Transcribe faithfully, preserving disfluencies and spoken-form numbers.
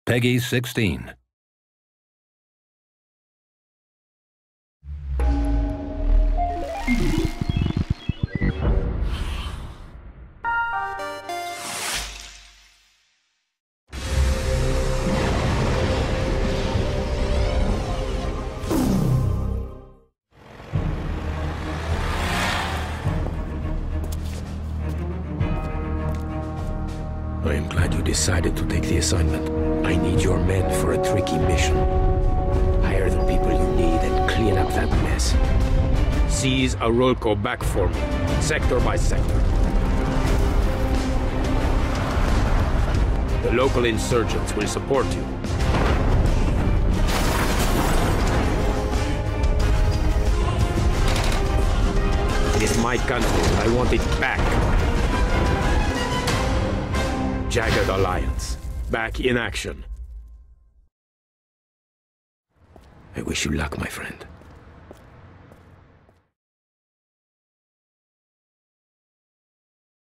Peggy sixteen. I am glad you decided to take the assignment. I need your men for a tricky mission. Hire the people you need and clean up that mess. Seize Arolco back for me, sector by sector. The local insurgents will support you. It is my country. I want it back. Jagged Alliance, back in action. I wish you luck, my friend.